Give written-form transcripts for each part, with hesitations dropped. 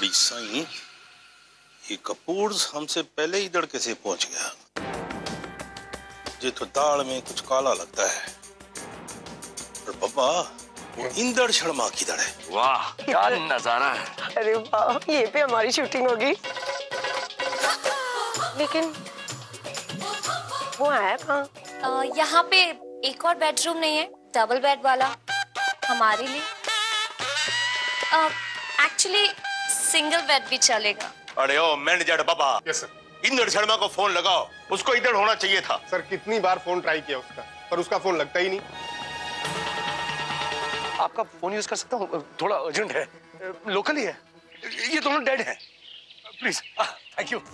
बड़ी साईं, ये कपूर हमसे पहले इधर कैसे पहुंच गया? ये तो दाल में कुछ काला लगता है। और पापा, वो इंदर शर्मा किधर है? वाह क्या नजारा है। अरे वाह, ये पे हमारी शूटिंग होगी। लेकिन वो है कहाँ? यहाँ पे एक और बेडरूम नहीं है, डबल बेड वाला हमारे लिए। एक्चुअली सिंगल बेड भी चलेगा। अरे ओ मैनेजर बाबा। Yes sir. इंदर शर्मा को फोन लगाओ, उसको इधर होना चाहिए था। सर कितनी बार फोन ट्राई किया उसका, पर उसका फोन लगता ही नहीं। आपका फोन यूज कर सकता हूँ? थोड़ा अर्जेंट है, लोकल ही है। ये दोनों डेड हैं। Please, thank you.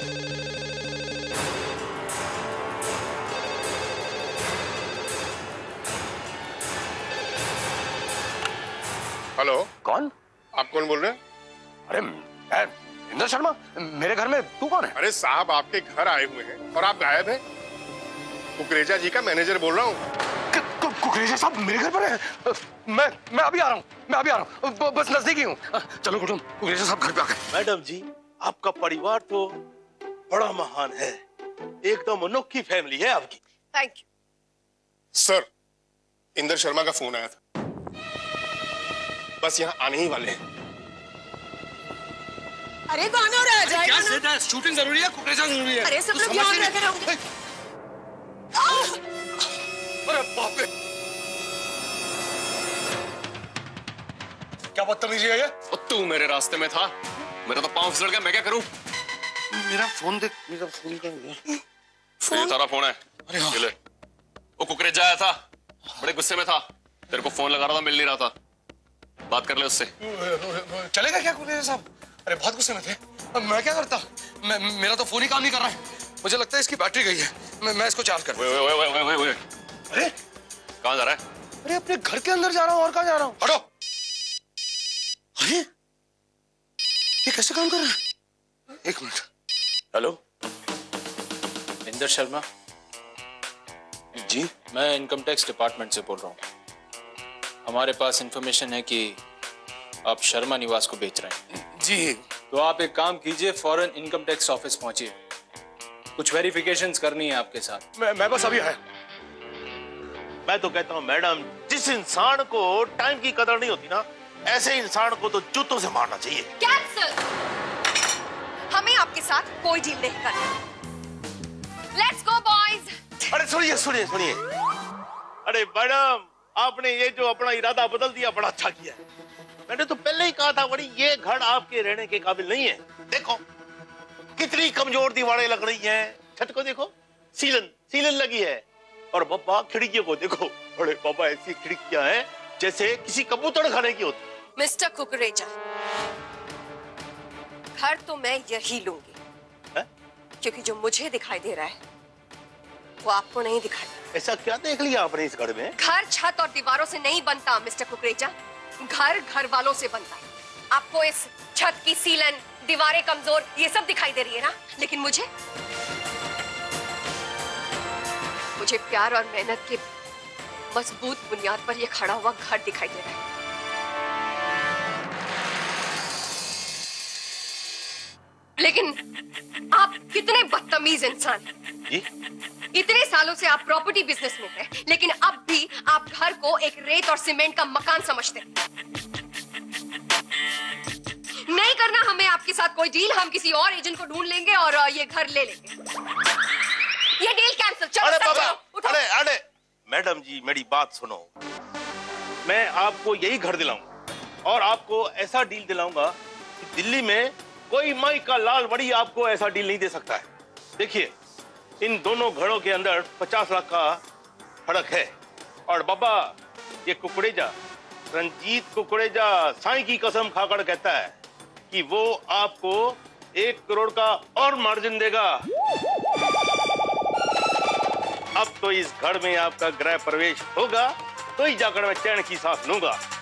हेलो, कौन? आप कौन बोल रहे हैं? अरे मैं इंदर शर्मा। मेरे घर में तू कौन है? अरे साहब, आपके घर आए हुए हैं और आप गायब हैं। कुकरेजा जी का मैनेजर बोल रहा हूँ। कुकरेजा साहब मेरे घर पर है? मैं अभी आ रहा हूँ, बस नजदीक ही हूँ। चलो कुटुंब, कुकरेजा साहब घर पे आ गए। मैडम जी, आपका परिवार तो बड़ा महान है, एकदम अनोखी फैमिली है आपकी। Thank you sir. Inder Sharma का फोन आया था, बस यहाँ आने ही वाले हैं। अरे कौन हो रहा है? जाएगा ना? क्या शूटिंग जरूरी है, कुकरेजा जरूरी है? अरे सब लोग ध्यान रख रहे होंगे। अरे बाप रे, क्या बदतमीजी है ये? तू मेरे रास्ते में था, मेरा तो पांव फिसल गया, मैं क्या करूं? मेरा फोन देख, मेरा फोन क्या ये तारा फोन है। अरे हाँ। ये ले। वो कुकरेजा आया था, बड़े गुस्से में था, तेरे को फोन लगा रहा था, मिल नहीं रहा था। बात कर ले उससे। चलेगा क्या कुकरेजा साहब? अरे बहुत गुस्से में थे। अब मैं क्या करता? मेरा तो फोन ही काम नहीं कर रहा है। मुझे लगता है इसकी बैटरी गई है। मैं इसको चार्ज कर। ओए। अरे कहाँ जा रहा है? अरे अपने घर के अंदर जा रहा हूँ, और कहाँ जा रहा हूँ? हटो। अरे ये कैसे काम कर रहा है? एक मिनट। हेलो, इंदर शर्मा जी, मैं इनकम टैक्स डिपार्टमेंट से बोल रहा हूँ। हमारे पास इंफॉर्मेशन है कि आप शर्मा निवास को बेच रहे हैं। जी। तो आप एक काम कीजिए, फौरन इनकम टैक्स ऑफिस पहुंचिए, कुछ वेरिफिकेशंस करनी है आपके साथ। मैं बस अभी आया। मैं तो कहता हूँ मैडम, जिस इंसान को टाइम की कदर नहीं होती ना, ऐसे इंसान को तो जूतों से मारना चाहिए। कैंसल। हमें आपके साथ कोई डील नहीं करना। Let's go boys. अरे सुनिए। अरे मैडम, आपने ये जो अपना इरादा बदल दिया, बड़ा अच्छा किया है। मैंने तो पहले ही कहा था बड़ी, ये घर आपके रहने के काबिल नहीं है। देखो कितनी कमजोर दीवारें लग रही हैं, छत को देखो, सीलन लगी है, और बाबा खिड़कियों को देखो। अरे बाबा, ऐसी खिड़कियां हैं जैसे किसी कबूतर खाने की होती। मिस्टर कुकरेजा, घर तो मैं यही लूंगी है? क्योंकि जो मुझे दिखाई दे रहा है वो आपको नहीं दिखाई। ऐसा क्या देख लिया आपने इस घर में? घर छत और दीवारों से नहीं बनता मिस्टर कुकरेजा, घर वालों से बनता है। आपको इस छत की सीलन, दीवारें कमजोर, ये सब दिखाई दे रही है ना, लेकिन मुझे प्यार और मेहनत के मजबूत बुनियाद पर ये खड़ा हुआ घर दिखाई दे रहा है। लेकिन आप कितने बदतमीज इंसान हैं। जी? इतने सालों से आप प्रॉपर्टी बिजनेस में हैं, लेकिन अब भी आप घर को एक रेत और सीमेंट का मकान समझते हैं। नहीं करना हमें आपके साथ कोई डील, हम किसी और एजेंट को ढूंढ लेंगे और ये घर ले लेंगे। ये डील कैंसिल। चलो अरे सब बाबा, चलो, अरे मैडम जी, मेरी बात सुनो। मैं आपको यही घर दिलाऊंगा और आपको ऐसा डील दिलाऊंगा कि दिल्ली में कोई माई का लाल बड़ी आपको ऐसा डील नहीं दे सकता है। देखिए, इन दोनों घरों के अंदर 50 लाख का फर्क है। और बाबा, ये कुकरेजा, रंजीत कुकरेजा साईं की कसम खाकर कहता है कि वो आपको 1 करोड़ का और मार्जिन देगा। अब तो इस घर में आपका गृह प्रवेश होगा, तो ही जाकर मैं चैन की सांस लूंगा।